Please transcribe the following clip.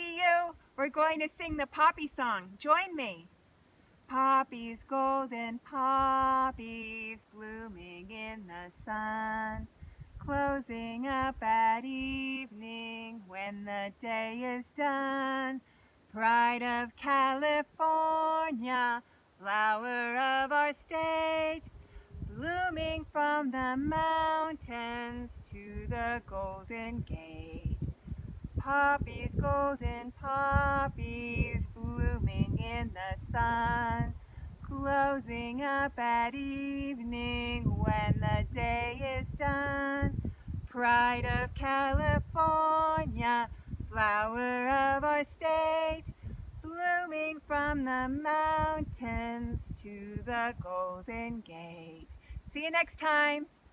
see you. We're going to sing the poppy song. Join me. Poppies, golden poppies, blooming in the sun, closing up at evening when the day is done. Pride of California, flower of our state, blooming from the mountains to the Golden Gate. Poppies, golden poppies, blooming in the sun, closing up at evening when the day is done. Pride of California, flower of our state, blooming from the mountains to the Golden Gate. See you next time.